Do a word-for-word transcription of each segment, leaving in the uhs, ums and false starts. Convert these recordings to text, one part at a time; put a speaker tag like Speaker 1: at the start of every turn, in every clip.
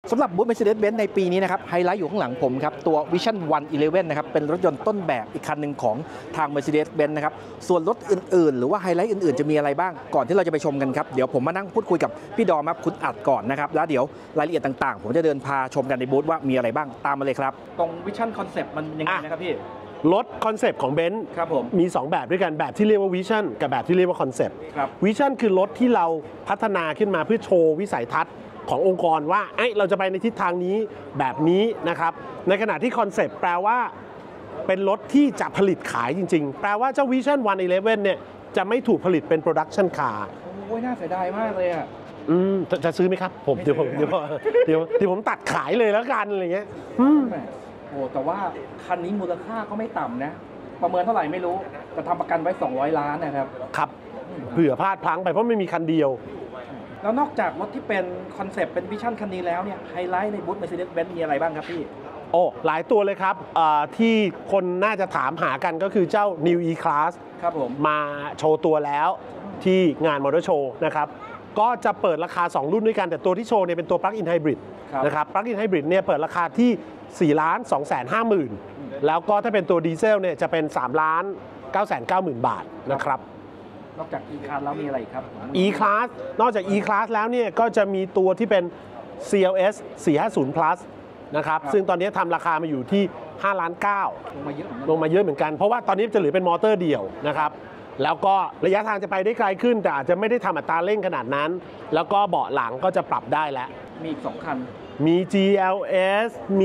Speaker 1: สำหรับบูธ Mercedes-Benz ในปีนี้นะครับไฮไลท์อยู่ข้างหลังผมครับตัว Vision หนึ่งสิบเอ็ดนะครับเป็นรถยนต์ต้นแบบอีกคันหนึ่งของทาง Mercedes-Benz นะครับส่วนรถอื่นๆหรือว่าไฮไลท์อื่นๆจะมีอะไรบ้างก่อนที่เราจะไปชมกันครับเดี๋ยวผมมานั่งพูดคุยกับพี่ดอมครับคุณอัดก่อนนะครับแล้วเดี๋ยวรายละเอียดต่างๆผมจะเดินพาชมกันในบูธว่ามีอะไรบ้างตามมาเลยครับตรง Vision Concept มันยังไงนะครับพี่
Speaker 2: รถคอนเซปต์ของเบนซ์
Speaker 1: ครับผม
Speaker 2: มีสองแบบด้วยกันแบบที่เรียกว่าวิชั่นกับแบบที่เรียกว่าคอนเซปต์วิชั่นคือรถที่เราพัฒนาขึ้นมาเพื่อโชว์วิสัยทัศน์ขององค์กรว่าเอ้ยเราจะไปในทิศทางนี้แบบนี้นะครับในขณะที่คอนเซปต์แปลว่าเป็นรถที่จะผลิตขายจริงๆแปลว่าเจ้าวิชั่นหนึ่งสิบเอ็ดเนี่ยจะไม่ถูกผลิตเป็นโปรดักชันคาร์
Speaker 1: โอ้ยน่าเสียดายมากเลยอ่ะ
Speaker 2: อืมจะจะซื้อไหมครับผมเดี๋ยวผมเดี๋ยวเดี๋ยวเดี๋ยวผมตัดขายเลยแล้วกันอะไรเงี้ยอืม
Speaker 1: โอ้แต่ว่าคันนี้มูลค่าก็ไม่ต่ำนะประเมินเท่าไหร่ไม่รู้แต่ทำประกันไว้สองร้อยล้านนะครับ
Speaker 2: ครับเผื่อพลาดพลั้งไปเพราะไม่มีคันเดียว
Speaker 1: แล้วนอกจากรถที่เป็นคอนเซปต์เป็นวิชั่นคันนี้แล้วเนี่ยไฮไลท์ในบูธ Mercedes-Benz มีอะไรบ้างครับพี่
Speaker 2: โอ้หลายตัวเลยครับที่คนน่าจะถามหากันก็คือเจ้า New E-Class
Speaker 1: ครับผม
Speaker 2: มาโชว์ตัวแล้วที่งานมอเตอร์โชว์นะครับก็จะเปิดราคาสองรุ่นด้วยกันแต่ตัวที่โชว์เนี่ยเป็นตัว Plug-in Hybrid นะครับ Plug-in Hybrid เนี่ยเปิดราคาที่สี่ล้านสองแสนห้าหมื่นแล้วก็ถ้าเป็นตัวดีเซลเนี่ยจะเป็นสามล้านเก้าแสนเก้าหมื่นบาทนะครับ
Speaker 1: นอกจาก E-Class แล้วมีอะไรครับ
Speaker 2: E-Class นอกจาก E-Class แล้วเนี่ยก็จะมีตัวที่เป็น ซี แอล เอส สี่ห้าศูนย์ plus นะครับซึ่งตอนนี้ทำราคามาอยู่ที่ห้าล้านเก้าลงมาเยอะลงมาเยอะเหมือนกันเพราะว่าตอนนี้จะเหลือเป็นมอเตอร์เดี่ยวนะครับแล้วก็ระยะทางจะไปได้ไกลขึ้นแต่อาจจะไม่ได้ทำอัตราเร่งขนาดนั้นแล้วก็เบาะหลังก็จะปรับได้แล้ว
Speaker 1: มีอีกสองคัน
Speaker 2: มี จี แอล เอส มี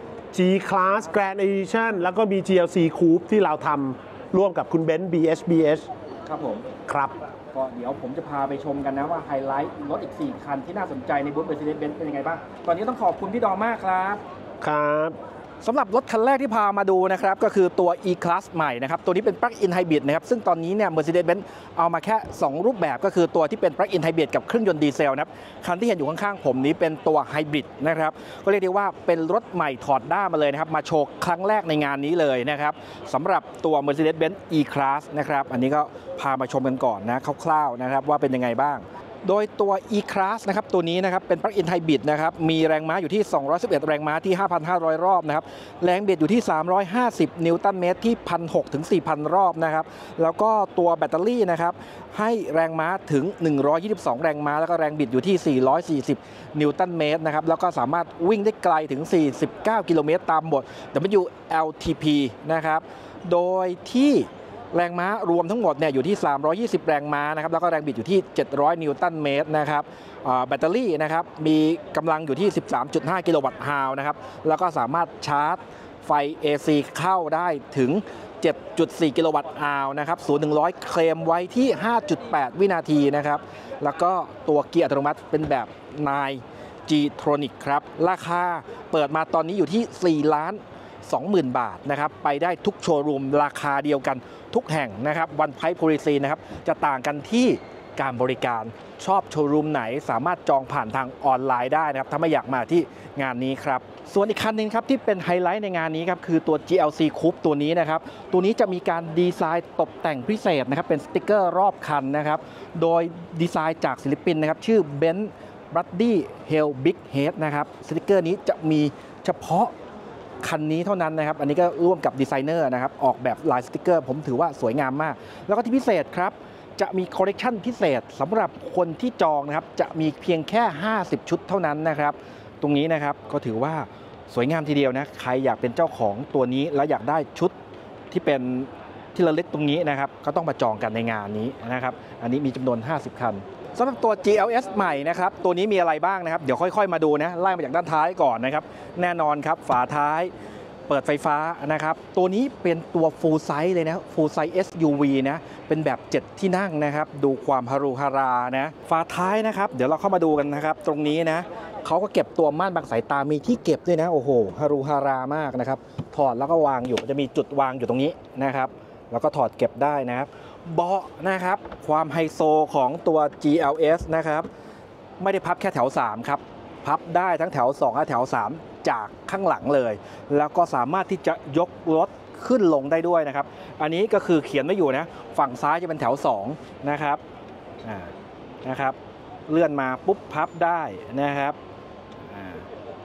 Speaker 2: G-Class Grand Edition แล้วก็มี จี แอล ซี Coupe ที่เราทำร่วมกับคุณเบนซ์ บี เอช บี เอช
Speaker 1: ครับผม
Speaker 2: ครับ
Speaker 1: ก็เดี๋ยวผมจะพาไปชมกันนะว่าไฮไลท์รถอีกสี่คันที่น่าสนใจในบูธ Mercedes-Benz เป็นยังไงบ้างตอนนี้ต้องขอบคุณพี่ดอมมากครับ
Speaker 2: ครับ
Speaker 1: สำหรับรถคันแรกที่พามาดูนะครับก็คือตัว E-Class ใหม่นะครับตัวนี้เป็น Plug-in Hybrid นะครับซึ่งตอนนี้เนี่ย Mercedes-Benz เอามาแค่สองรูปแบบก็คือตัวที่เป็น Plug-in Hybrid กับเครื่องยนต์ดีเซลนะครับคันที่เห็นอยู่ข้างๆผมนี้เป็นตัวไฮบริดนะครับก็เรียกได้ว่าเป็นรถใหม่ถอดด้ามมาเลยนะครับมาโชว์ครั้งแรกในงานนี้เลยนะครับสำหรับตัว Mercedes-Benz E-Class นะครับอันนี้ก็พามาชมกันก่อนนะคร่าวๆนะครับว่าเป็นยังไงบ้างโดยตัว E-Class นะครับตัวนี้นะครับเป็น Plug-in Hybrid นะครับมีแรงม้าอยู่ที่สองร้อยสิบเอ็ดแรงม้าที่ ห้าพันห้าร้อย รอบนะครับแรงบิดอยู่ที่สามร้อยห้าสิบนิวตันเมตรที่ หนึ่งพันหกร้อย ถึง สี่พัน รอบนะครับแล้วก็ตัวแบตเตอรี่นะครับให้แรงม้าถึงหนึ่งร้อยยี่สิบสองแรงม้าแล้วก็แรงบิดอยู่ที่สี่ร้อยสี่สิบนิวตันเมตรนะครับแล้วก็สามารถวิ่งได้ไกลถึงสี่สิบเก้ากิโลเมตรตามบท ดับเบิลยู แอล ที พี นะครับโดยที่แรงม้ารวมทั้งหมดเนี่ยอยู่ที่สามร้อยยี่สิบแรงม้านะครับแล้วก็แรงบิดอยู่ที่เจ็ดร้อยนิวตันเมตรนะครับแบตเตอรี่นะครับมีกำลังอยู่ที่ สิบสามจุดห้า กิโลวัตต์ฮาวนะครับแล้วก็สามารถชาร์จไฟ เอ ซี เข้าได้ถึง เจ็ดจุดสี่ กิโลวัตต์ฮาวนะครับศูนย์ถึงหนึ่งร้อยเคลมไว้ที่ ห้าจุดแปด วินาทีนะครับแล้วก็ตัวเกียร์อัตโนมัติเป็นแบบ ไนน์ จี Tronic ครับราคาเปิดมาตอนนี้อยู่ที่สี่ล้านสองหมื่น บาทนะครับไปได้ทุกโชว์รูมราคาเดียวกันทุกแห่งนะครับวันไพร์โพลิซีนะครับจะต่างกันที่การบริการชอบโชว์รูมไหนสามารถจองผ่านทางออนไลน์ได้นะครับถ้าไม่อยากมาที่งานนี้ครับส่วนอีกคันนึงครับที่เป็นไฮไลท์ในงานนี้ครับคือตัว จี แอล ซี Coupe ตัวนี้นะครับตัวนี้จะมีการดีไซน์ตกแต่งพิเศษนะครับเป็นสติกเกอร์รอบคันนะครับโดยดีไซน์จากศิลปินนะครับชื่อเบนซ์บรัดดี้เฮลบิ๊กเฮดนะครับสติกเกอร์นี้จะมีเฉพาะคันนี้เท่านั้นนะครับอันนี้ก็ร่วมกับดีไซเนอร์นะครับออกแบบลายสติกเกอร์ผมถือว่าสวยงามมากแล้วก็ที่พิเศษครับจะมีคอลเลกชันพิเศษสำหรับคนที่จองนะครับจะมีเพียงแค่ห้าสิบชุดเท่านั้นนะครับตรงนี้นะครับก็ถือว่าสวยงามทีเดียวนะใครอยากเป็นเจ้าของตัวนี้แล้วอยากได้ชุดที่เป็นที่ระลึกตรงนี้นะครับก็ต้องมาจองกันในงานนี้นะครับอันนี้มีจำนวนห้าสิบคันสำหรับตัว จี แอล เอส ใหม่นะครับตัวนี้มีอะไรบ้างนะครับเดี๋ยวค่อยๆมาดูนะไล่มาจากด้านท้ายก่อนนะครับแน่นอนครับฝาท้ายเปิดไฟฟ้านะครับตัวนี้เป็นตัว full size เลยนะ full size เอส ยู วี นะเป็นแบบเจ็ดที่นั่งนะครับดูความฮารุฮารานะฝาท้ายนะครับเดี๋ยวเราเข้ามาดูกันนะครับตรงนี้นะเขาก็เก็บตัวม่านบังสายตามีที่เก็บด้วยนะโอ้โหฮารุฮารามากนะครับถอดแล้วก็วางอยู่จะมีจุดวางอยู่ตรงนี้นะครับแล้วก็ถอดเก็บได้นะครับเบาะนะครับความไฮโซของตัว จี แอล เอส นะครับไม่ได้พับแค่แถวสามครับพับได้ทั้งแถวสองและแถวสามจากข้างหลังเลยแล้วก็สามารถที่จะยกรถขึ้นลงได้ด้วยนะครับอันนี้ก็คือเขียนไว้อยู่นะฝั่งซ้ายจะเป็นแถวสองนะครับนะครับเลื่อนมาปุ๊บพับได้นะครับ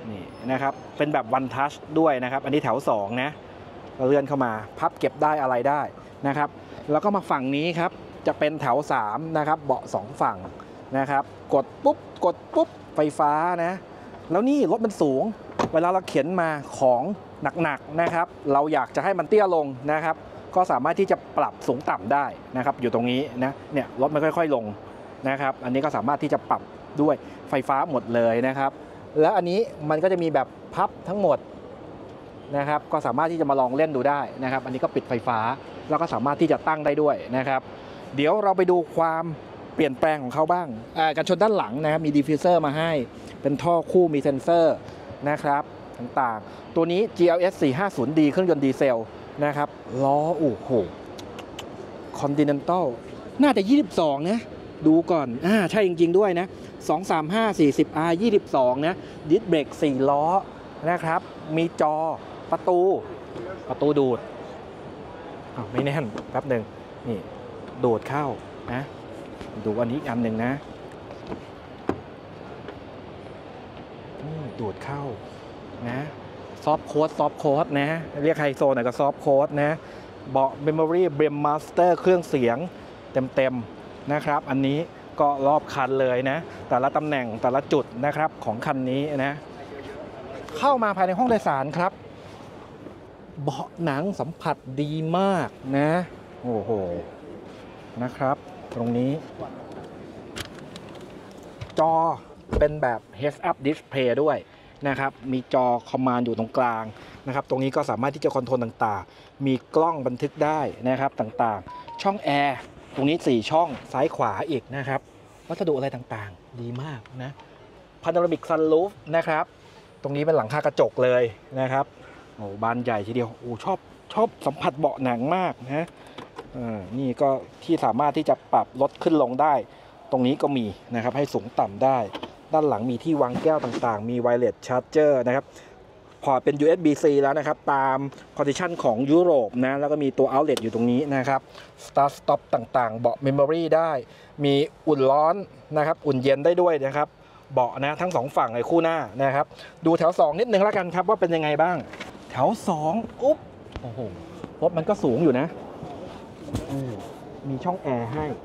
Speaker 1: นี่นะครับเป็นแบบ one touch ด้วยนะครับอันนี้แถวสองนะเราเลื่อนเข้ามาพับเก็บได้อะไรได้นะครับแล้วก็มาฝั่งนี้ครับจะเป็นแถวสามนะครับเบาะสองฝั่งนะครับกดปุ๊บกดปุ๊บไฟฟ้านะแล้วนี่รถมันสูงเวลาเราเข็นมาของหนักๆนะครับเราอยากจะให้มันเตี้ยลงนะครับก็สามารถที่จะปรับสูงต่ำได้นะครับอยู่ตรงนี้นะเนี่ยรถมันค่อยๆลงนะครับอันนี้ก็สามารถที่จะปรับด้วยไฟฟ้าหมดเลยนะครับแล้วอันนี้มันก็จะมีแบบพับทั้งหมดนะครับก็สามารถที่จะมาลองเล่นดูได้นะครับอันนี้ก็ปิดไฟฟ้าแล้วก็สามารถที่จะตั้งได้ด้วยนะครับเดี๋ยวเราไปดูความเปลี่ยนแปลงของเขาบ้างกันชนด้านหลังนะครับมีดิฟฟิวเซอร์มาให้เป็นท่อคู่มีเซ็นเซอร์นะครับต่างๆตัวนี้ จี แอล เอส สี่ห้าศูนย์ดี เครื่องยนต์ดีเซลนะครับล้อโอ้โห Continental น่าจะยี่สิบสองนะดูก่อนอ่าใช่จริงๆด้วยนะสอง สาม ห้า สี่สิบ อาร์ ยี่สิบสองนะดิสเบรกสี่ล้อนะครับมีจอประตูประตูดูดอ้าวไม่แน่นแป๊บหนึ่งนี่ดูดเข้านะดูอันนี้อีกอันหนึ่งนะดูดเข้านะซอฟต์โค้ดซอฟต์โค้ดนะเรียกไฮโซหน่อยก็ซอฟต์โค้ดนะเบาะเมมโมรี่เบรมมาสเตอร์เครื่องเสียงเต็มๆนะครับอันนี้ก็รอบคันเลยนะแต่ละตำแหน่งแต่ละจุดนะครับของคันนี้นะเข้ามาภายในห้องโดยสารครับเบาะหนังสัมผัสดีมากนะโอ้โหนะครับตรงนี้จอเป็นแบบ Heads Up Display ด้วยนะครับมีจอคอมมานด์อยู่ตรงกลางนะครับตรงนี้ก็สามารถที่จะคอนโทรลต่างๆมีกล้องบันทึกได้นะครับต่างๆช่องแอร์ตรงนี้สี่ช่องซ้ายขวาอีกนะครับวัสดุอะไรต่างๆดีมากนะ Panoramic Sunroof นะครับตรงนี้เป็นหลังคากระจกเลยนะครับโอ้บานใหญ่ทีเดียวโอ้ชอบชอบสัมผัสเบาะหนังมากนะอ่านี่ก็ที่สามารถที่จะปรับลดขึ้นลงได้ตรงนี้ก็มีนะครับให้สูงต่ำได้ด้านหลังมีที่วางแก้วต่างๆมีไวเลสชาร์จเจอร์นะครับพอร์ตเป็น ยู เอส บี ซี แล้วนะครับตามคอนดิชันของยุโรปนะแล้วก็มีตัว Outlet อยู่ตรงนี้นะครับ Start Stop ต่างๆเบาะ Memory ได้มีอุ่นร้อนนะครับอุ่นเย็นได้ด้วยนะครับเบาะนะทั้งสองฝั่งในคู่หน้านะครับดูแถวสองนิดนึงแล้วกันครับว่าเป็นยังไงบ้างแถวสองอุ๊บโอ้โหรถมันก็สูงอยู่นะมีช่องแอร์ให้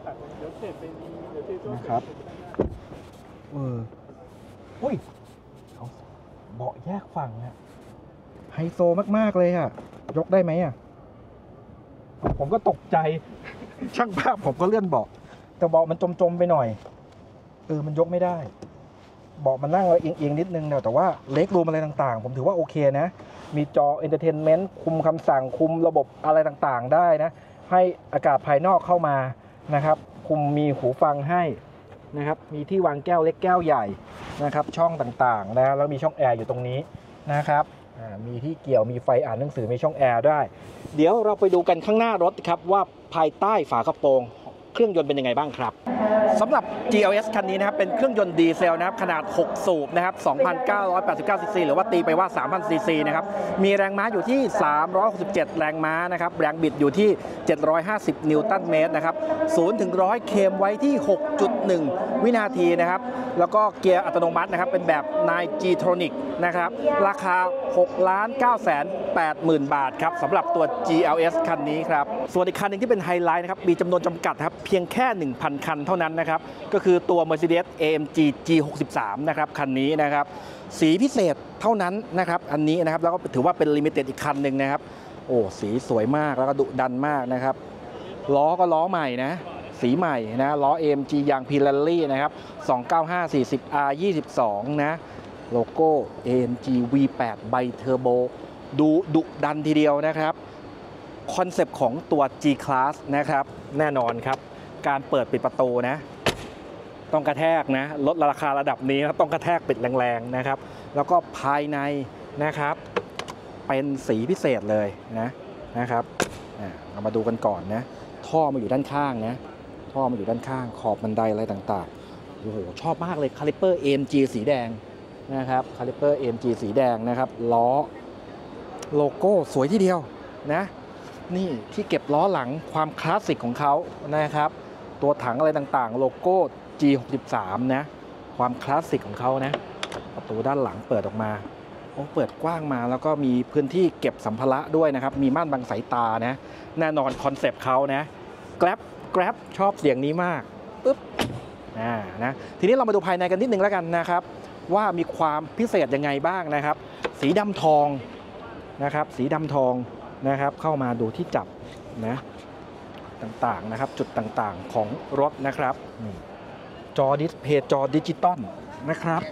Speaker 1: นะครับเอออุ้ยเบาะแยกฝั่งนะไฮโซมากๆเลยอะยกได้ไหมอะผมก็ตกใจช่างภาพผมก็เลื่อนเบาะแต่เบาะมันจมๆไปหน่อยเออมันยกไม่ได้เบาะมันนั่งแล้วเอียงๆนิดนึงแต่ว่าเล็กรูมอะไรต่างๆผมถือว่าโอเคนะมีจอเอนเตอร์เทนเมนต์คุมคำสั่งคุมระบบอะไรต่างๆได้นะให้อากาศภายนอกเข้ามานะครับคุมมีหูฟังให้นะครับมีที่วางแก้วเล็กแก้วใหญ่นะครับช่องต่างๆนะแล้วมีช่องแอร์อยู่ตรงนี้นะครับมีที่เกี่ยวมีไฟอ่านหนังสือมีช่องแอร์ได้เดี๋ยวเราไปดูกันข้างหน้ารถครับว่าภายใต้ฝากระโปรงเครื่องยนต์เป็นยังไงบ้างครับสำหรับ จี แอล เอส คันนี้นะครับเป็นเครื่องยนต์ดีเซลนะครับขนาดหกสูบนะครับ สองพันเก้าร้อยแปดสิบเก้า ซีซี หรือว่าตีไปว่า สามพัน ซีซีนะครับมีแรงม้าอยู่ที่ สามร้อยหกสิบเจ็ด แรงม้านะครับแรงบิดอยู่ที่ เจ็ดร้อยห้าสิบ นิวตันเมตรนะครับศูนย์ถึงหนึ่งร้อยเคมไว้ที่ หกจุดหนึ่ง วินาทีนะครับแล้วก็เกียร์อัตโนมัตินะครับเป็นแบบ ไนน์ จี Tronic นะครับราคา หกล้านเก้าแสนแปดหมื่น บาทครับสำหรับตัว จี แอล เอส คันนี้ครับส่วนอีกคันหนึ่งที่เป็นไฮไลท์นะครับมีจำนวนจำกัดครับเพียงแค่ หนึ่งพัน คันเท่านั้นนะครับก็คือตัว Mercedes เอ เอ็ม จี จี หกสิบสาม นะครับคันนี้นะครับสีพิเศษเท่านั้นนะครับอันนี้นะครับแล้วก็ถือว่าเป็นลิมิเต็ดอีกคันหนึ่งนะครับโอ้สีสวยมากแล้วก็ดุดันมากนะครับล้อก็ล้อใหม่นะสีใหม่นะล้อ เอ เอ็ม จี ยาง Pirelli นะครับสองเก้าห้า สี่สิบ อาร์ ยี่สิบสองนะโลโก้ เอ เอ็ม จี วี แปด ไบเทอร์โบดูดุดันทีเดียวนะครับคอนเซปต์ของตัว G-Class นะครับแน่นอนครับการเปิดปิดประตูนะต้องกระแทกนะลดราคาระดับนี้ต้องกระแทกปิดแรงๆนะครับแล้วก็ภายในนะครับเป็นสีพิเศษเลยนะนะครับเรามาดูกันก่อนนะท่อมาอยู่ด้านข้างนะท่อมาอยู่ด้านข้างขอบบันไดอะไรต่างๆโอ้โหชอบมากเลยคาลิปเปอร์ เอ เอ็ม จี สีแดงนะครับคาลิปเปอร์ เอ เอ็ม จี สีแดงนะครับล้อโลโก้สวยทีเดียวนะนี่ที่เก็บล้อหลังความคลาสสิกของเขานะครับตัวถังอะไรต่างๆโลโก้ จี หกสิบสาม นะความคลาสสิกของเขานะประตูด้านหลังเปิดออกมาอ้เปิดกว้างมาแล้วก็มีพื้นที่เก็บสัมภาระด้วยนะครับมีม่านบังสายตานะแน่นอนคอนเซปต์เขานะ Grab Grab ชอบเสียงนี้มากปึ๊บอ่านะทีนี้เรามาดูภายในกันนิดนึงแล้วกันนะครับว่ามีความพิเศษยังไงบ้างนะครับสีดำทองนะครับสีดำทองนะครับเข้ามาดูที่จับนะต่างๆนะครับจุดต่างๆของรถนะครับจอดิสเพย์จอดิจิตอลนะครับ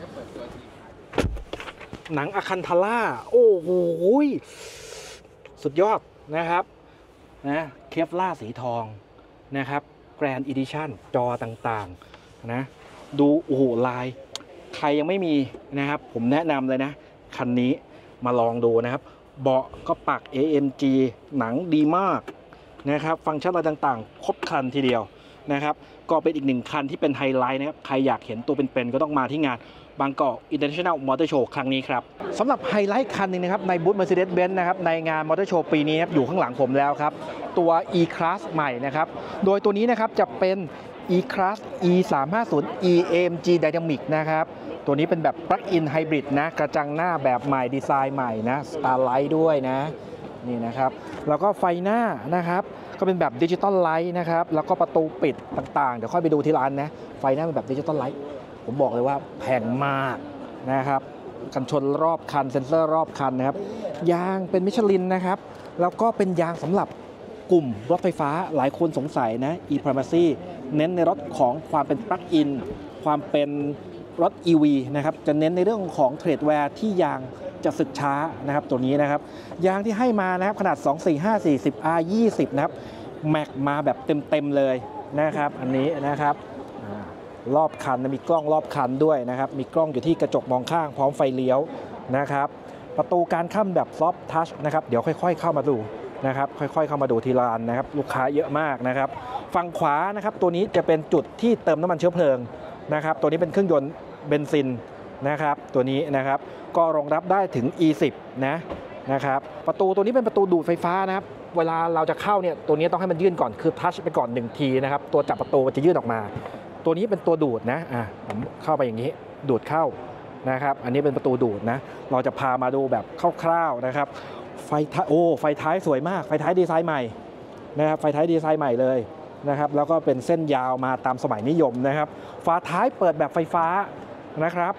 Speaker 1: หนังอะคันทาร่าโอ้โหสุดยอดนะครับนะเคฟล่าสีทองนะครับแกรนด์อีดิชั่นจอต่างๆนะดูโอ้โหลายใครยังไม่มีนะครับผมแนะนำเลยนะคันนี้มาลองดูนะครับเบาะก็ปัก เอ เอ็ม จี หนังดีมากนะครับฟังก์ชันอะไรต่างๆครบครันทีเดียวนะครับก็เป็นอีกหนึ่งคันที่เป็นไฮไลท์นะครับใครอยากเห็นตัวเป็นๆก็ต้องมาที่งานบางกอก International Motor Show ครั้งนี้ครับสำหรับไฮไลท์คันหนึ่งนะครับในบูธ Mercedes-Benz นะครับในงาน Motor Show ปีนี้ครับอยู่ข้างหลังผมแล้วครับตัว E-Class ใหม่นะครับโดยตัวนี้นะครับจะเป็น E-Class อี สามห้าศูนย์ อี เอ เอ็ม จี Dynamic นะครับตัวนี้เป็นแบบ Plug-in Hybrid นะกระจังหน้าแบบใหม่ดีไซน์ใหม่นะ Starlight ด้วยนะนี่นะครับแล้วก็ไฟหน้านะครับก็เป็นแบบดิจิตอลไลท์นะครับแล้วก็ประตูปิดต่างๆเดี๋ยวค่อยไปดูที่ร้านนะไฟหน้าเป็นแบบดิจิตอลไลท์ผมบอกเลยว่าแพงมากนะครับกันชนรอบคันเซ็นเซอร์รอบคันนะครับยางเป็นมิชลินนะครับแล้วก็เป็นยางสำหรับกลุ่มรถไฟฟ้าหลายคนสงสัยนะ e-primacy เน้นในรถของความเป็นปลั๊กอินความเป็นรถ อี วี นะครับจะเน้นในเรื่องของเทรดแวร์ที่ยางจะสึกช้านะครับตัวนี้นะครับยางที่ให้มานะครับขนาดสอง สี่ ห้า สี่สิบ อาร์ ยี่สิบนะครับแม็กมาแบบเต็มๆเลยนะครับอันนี้นะครับรอบคันมีกล้องรอบคันด้วยนะครับมีกล้องอยู่ที่กระจกมองข้างพร้อมไฟเลี้ยวนะครับประตูการเข้าแบบซอฟท์ทัชนะครับเดี๋ยวค่อยๆเข้ามาดูนะครับค่อยๆเข้ามาดูทีละอันนะครับลูกค้าเยอะมากนะครับฝั่งขวานะครับตัวนี้จะเป็นจุดที่เติมน้ำมันเชื้อเพลิงนะครับตัวนี้เป็นเครื่องยนต์เบนซินนะครับตัวนี้นะครับก็รองรับได้ถึง อี สิบ นะนะครับประตูตัวนี้เป็นประตูดูดไฟฟ้านะครับเวลาเราจะเข้าเนี่ยตัวนี้ต้องให้มันยื่นก่อนคือทัชไปก่อนหนึ่งทีนะครับตัวจับประตูมันจะยื่นออกมาตัวนี้เป็นตัวดูดนะอ่ะผมเข้าไปอย่างนี้ดูดเข้านะครับอันนี้เป็นประตูดูดนะเราจะพามาดูแบบคร่าวๆนะครับไฟท้ายโอ้ไฟท้ายสวยมากไฟท้ายดีไซน์ใหม่นะครับไฟท้ายดีไซน์ใหม่เลยนะครับแล้วก็เป็นเส้นยาวมาตามสมัยนิยมนะครับฝาท้ายเปิดแบบไฟฟ้านะครับ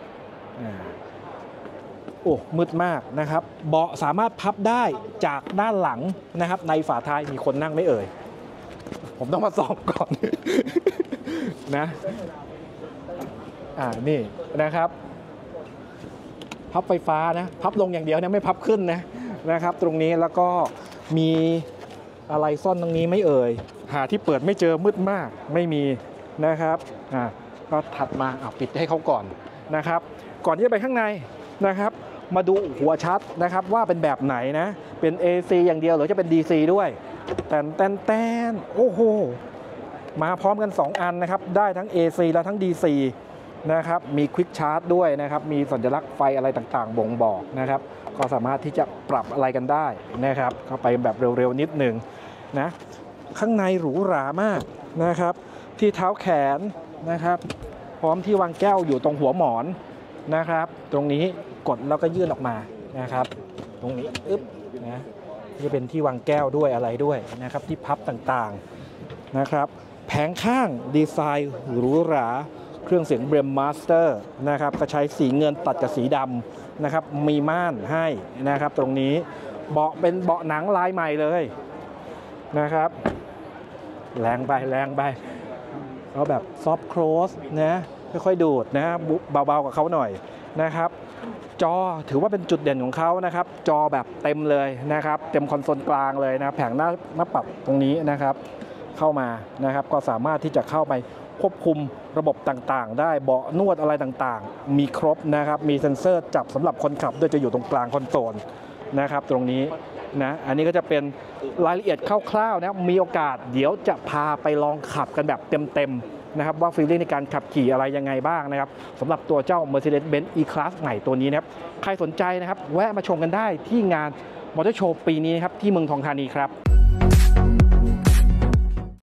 Speaker 1: โอ้มืดมากนะครับเบาะสามารถพับได้จากด้านหลังนะครับในฝาท้ายมีคนนั่งไม่เอ่ยผมต้องมาส่องก่อน นะอ่านี่นะครับพับไฟฟ้านะพับลงอย่างเดียวนะไม่พับขึ้นนะนะครับตรงนี้แล้วก็มีอะไรซ่อนตรงนี้ไม่เอ่ยหาที่เปิดไม่เจอมืดมากไม่มีนะครับอ่าก็ถัดมาเอาปิดให้เขาก่อนนะครับก่อนที่จะไปข้างในนะครับมาดูหัวชัดนะครับว่าเป็นแบบไหนนะเป็น เอ ซี อย่างเดียวหรือจะเป็น ดี ซี ด้วยแตนแตนแตนโอ้โหมาพร้อมกันสองอันนะครับได้ทั้ง เอ ซี และทั้ง ดี ซี นะครับมี Quick Charge ด้วยนะครับมีสัญลักษณ์ไฟอะไรต่างๆบ่งบอกนะครับก็สามารถที่จะปรับอะไรกันได้นะครับเข้าไปแบบเร็วๆนิดหนึ่งนะข้างในหรูหรามากนะครับที่เท้าแขนนะครับพร้อมที่วางแก้วอยู่ตรงหัวหมอนนะครับตรงนี้กดแล้วก็ยื่นออกมานะครับตรงนี้อึ๊บนะจะเป็นที่วางแก้วด้วยอะไรด้วยนะครับที่พับต่างๆนะครับแผงข้างดีไซน์หรูหราเครื่องเสียงเบรมมาสเตอร์นะครับก็ใช้สีเงินตัดกับสีดำนะครับมีม่านให้นะครับตรงนี้เบาะเป็นเบาะหนังลายใหม่เลยนะครับแรงไปแรงไปเขาแบบซอฟต์โคลสนะค่อยๆดูดนะเบาๆกับเขาหน่อยนะครับจอถือว่าเป็นจุดเด่นของเขานะครับจอแบบเต็มเลยนะครับเต็มคอนโซลกลางเลยนะแผงหน้าหน้าปัดตรงนี้นะครับเข้ามานะครับก็สามารถที่จะเข้าไปควบคุมระบบต่างๆได้เบาะนวดอะไรต่างๆมีครบนะครับมีเซ็นเซอร์จับสำหรับคนขับด้วยจะอยู่ตรงกลางคอนโซลนะครับตรงนี้นะอันนี้ก็จะเป็นรายละเอียดคร่าวๆนะมีโอกาสเดี๋ยวจะพาไปลองขับกันแบบเต็มๆนะครับว่าฟีลลิ่งในการขับขี่อะไรยังไงบ้างนะครับสำหรับตัวเจ้า Mercedes-Benz E-Class ใหม่ตัวนี้นะครับใครสนใจนะครับแวะมาชมกันได้ที่งานมอเตอร์โชว์ปีนี้นะครับที่เมืองทองธานีครับ